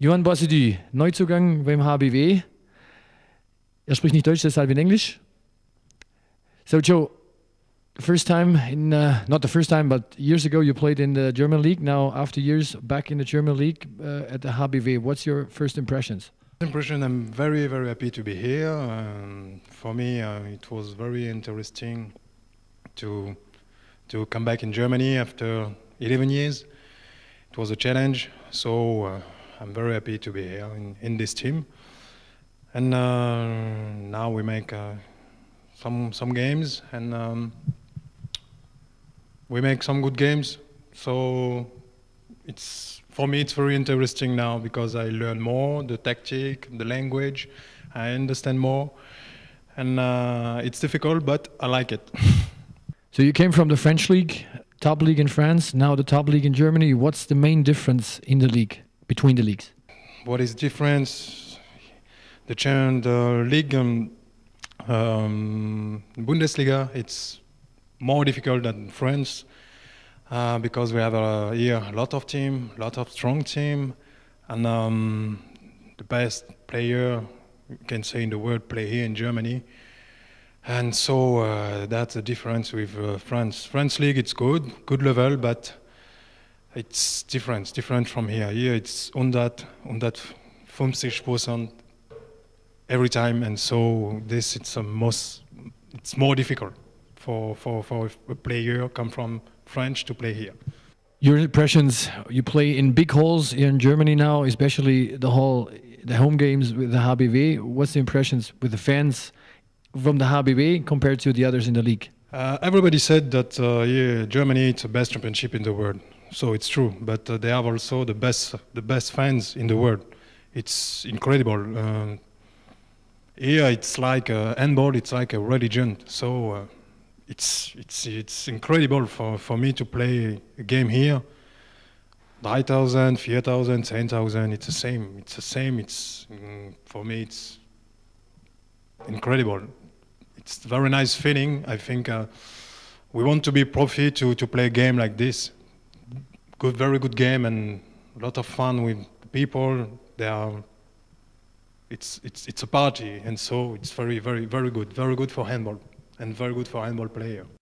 Johan Boissedy, Neuzugang beim HBW. Er spricht nicht Deutsch, deshalb in English. So Joe, first time in, not the first time, but years ago you played in the German league. Now after years back in the German league at the HBW, what's your first impressions? Impression, I'm very, very happy to be here. For me, it was very interesting to come back in Germany after 11 years. It was a challenge, so I'm very happy to be here in this team. And now we make some games, and we make some good games. So for me it's very interesting now because I learn more the tactic, the language. I understand more, and it's difficult, but I like it. So you came from the French league, top league in France, now the top league in Germany. What's the main difference in the league, between the leagues? What is difference? The league, Bundesliga, it's more difficult than France because we have here a lot of team, a lot of strong team, and the best player you can say in the world play here in Germany. And so that's the difference with France. France league, it's good level, but it's different from here. Here it's 150% every time, and so it's more difficult for a player come from French to play here. Your impressions, you play in big halls here in Germany now, especially the home games with the HBW. What's the impressions with the fans from the HBW compared to the others in the league? Everybody said that Germany is the best championship in the world, so it's true. But they have also the best fans in the world. It's incredible. Here it's like handball. It's like a religion. So it's incredible for me to play a game here. 3,000, 4,000, 10,000. It's the same. For me it's incredible. It's a very nice feeling. I think we want to be profi to play a game like this. Very good game, and a lot of fun with people. It's a party, and so it's very good for handball and very good for handball player.